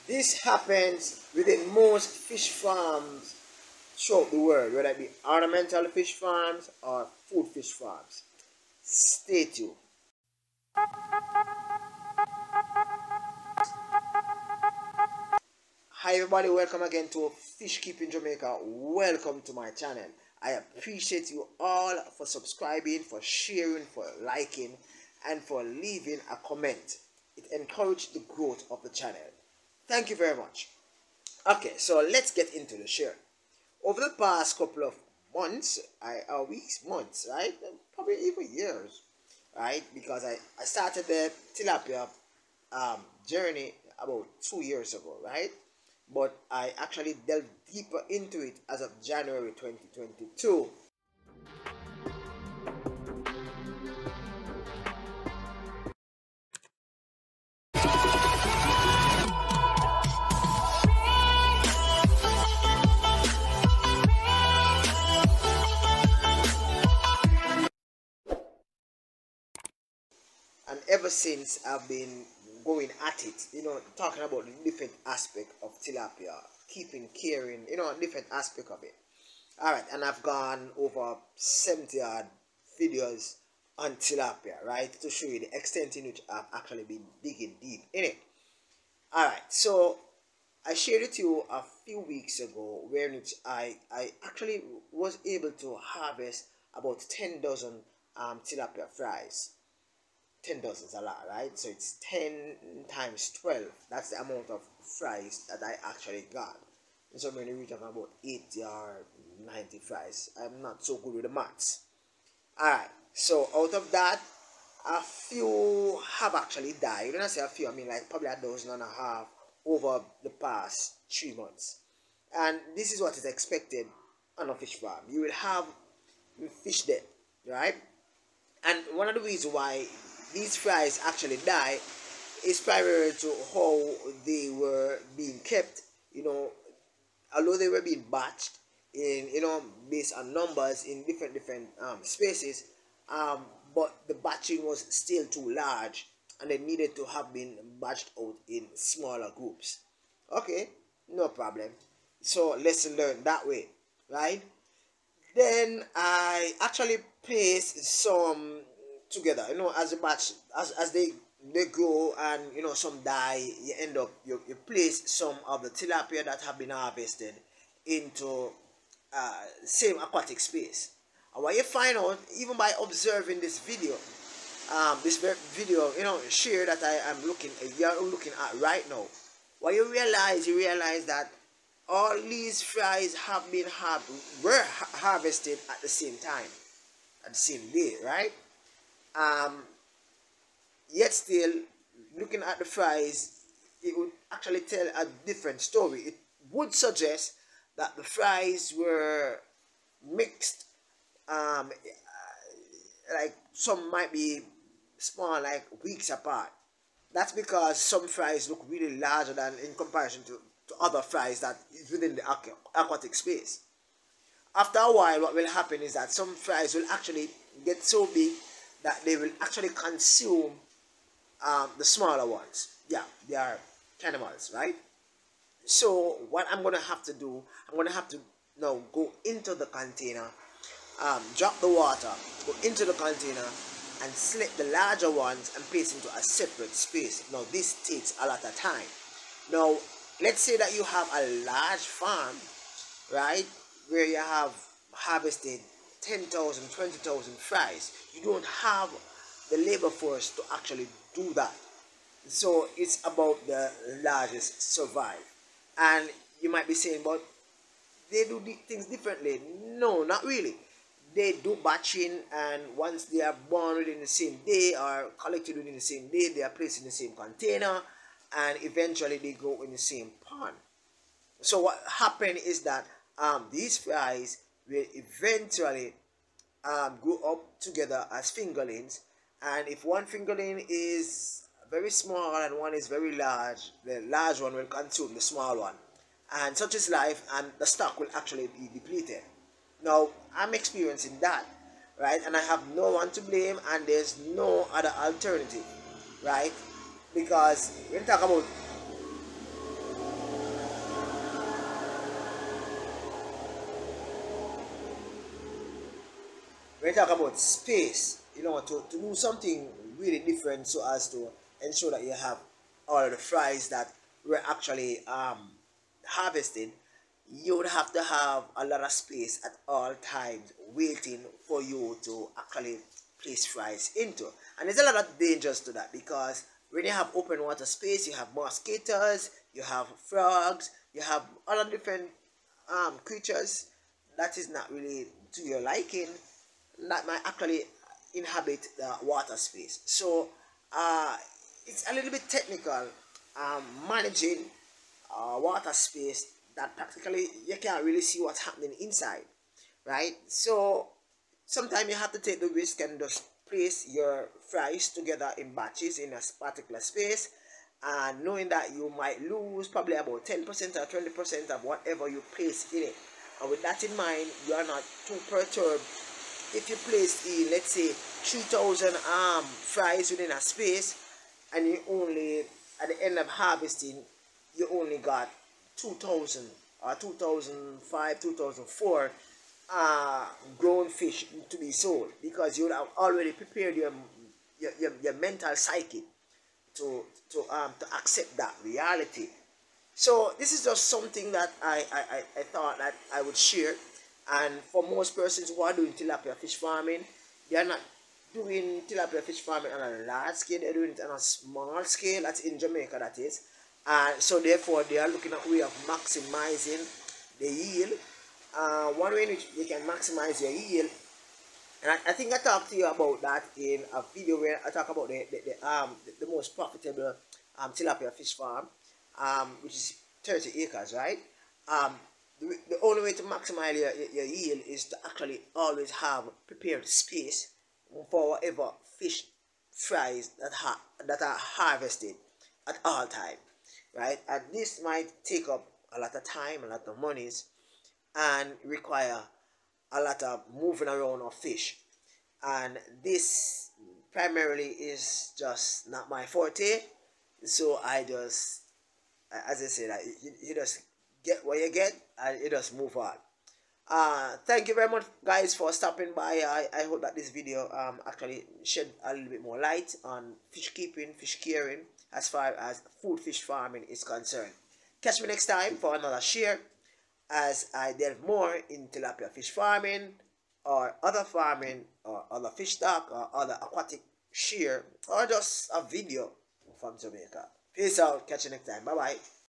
This happens within most fish farms throughout the world, whether it be ornamental fish farms or food fish farms. Stay tuned. Hi everybody, welcome again to Fish Keeping Jamaica. Welcome to my channel. I appreciate you all for subscribing, for sharing, for liking, and for leaving a comment. It encourages the growth of the channel. Thank you very much. Okay, so let's get into the show. Over the past couple of months, weeks, months, right? Probably even years, right? Because I started the tilapia journey about 2 years ago, right? But I actually delved deeper into it as of January 2022. And ever since I've been going at it, talking about the different aspect of tilapia, keeping, caring, different aspect of it. Alright, and I've gone over 70 odd videos on tilapia, right, to show you the extent in which I've actually been digging deep in it. Alright, so I shared it to you a few weeks ago, where which I actually was able to harvest about 10 dozen tilapia fries. 10 dozen is a lot, right? So it's 10 times 12. That's the amount of fries that I actually got. And so many region of about 80 or 90 fries. I'm not so good with the maths. Alright, so out of that, a few have actually died. When I say a few, I mean like probably a dozen and a half over the past 3 months. And this is what is expected on a fish farm. You will have fish dead, right? And one of the reasons why these fries actually die is primarily to how they were being kept. Although they were being batched in, based on numbers in different spaces, but the batching was still too large, and they needed to have been batched out in smaller groups. Okay, no problem. So lesson learned that way, right? Then I actually placed some together, as a batch, as they grow, and some die. You end up you place some of the tilapia that have been harvested into same aquatic space. And what you find out, even by observing this video, share that I am you're looking at right now, what you realize that all these fries have been harvested at the same time, at the same day, right? Yet still, looking at the fries, it would actually tell a different story. It would suggest that the fries were mixed, like some might be small, like weeks apart. That's because some fries look really larger than in comparison to other fries that is within the aquatic space. After a while, what will happen is that some fries will actually get so big that they will actually consume the smaller ones. Yeah, they are cannibals, right? So what I'm going to have to do, I'm going to have to now go into the container, drop the water, go into the container, and select the larger ones and place into a separate space. Now this takes a lot of time. Now let's say that you have a large farm, right, where you have harvested 10,000, 20,000 fries. You don't have the labor force to actually do that. So it's about the largest survive. And you might be saying, but they do things differently. No, not really. They do batching, and once they are born within the same day or collected within the same day, they are placed in the same container, and eventually they go in the same pond. So what happened is that these fries will eventually grow up together as fingerlings, and if one fingerling is very small and one is very large, the large one will consume the small one, and such is life, and the stock will actually be depleted. Now I'm experiencing that, right, and I have no one to blame, and there's no other alternative, right? Because when you talk about when you talk about space, you know, to do something really different so as to ensure that you have all of the fries that were actually harvested, you would have to have a lot of space at all times waiting for you to actually place fries into. And there's a lot of dangers to that, because when you have open water space, you have mosquitoes, you have frogs, you have other different creatures that is not really to your liking, that might actually inhabit the water space. So it's a little bit technical, managing water space that practically you can't really see what's happening inside, right? So sometimes you have to take the risk and just place your fries together in batches in a particular space, and knowing that you might lose probably about 10% or 20% of whatever you place in it. And with that in mind, you are not too perturbed if you place in, let's say, 3,000 fries within a space, and you only, at the end of harvesting, you only got 2,000 or 2005, 2004 grown fish to be sold, because you have already prepared your mental psyche to accept that reality. So this is just something that I thought that I would share. And for most persons who are doing tilapia fish farming, they are not doing tilapia fish farming on a large scale, they're doing it on a small scale. That's in Jamaica, that is. And so therefore they are looking at a way of maximizing the yield. One way in which you can maximize your yield, and I think I talked to you about that in a video where I talk about the most profitable tilapia fish farm, which is 30 acres, right? The only way to maximize your yield is to actually always have prepared space for whatever fish fries that are harvested at all time, right? And this might take up a lot of time, a lot of monies, and require a lot of moving around of fish. And this primarily is just not my forte. So I just, as I said, you just get what you get and you just move on. Thank you very much, guys, for stopping by. I hope that this video actually shed a little bit more light on fish keeping, fish caring, as far as food fish farming is concerned. Catch me next time for another share, as I delve more in tilapia fish farming, or other farming, or other fish stock, or other aquatic shear, or just a video from Jamaica. Peace out. Catch you next time. Bye bye.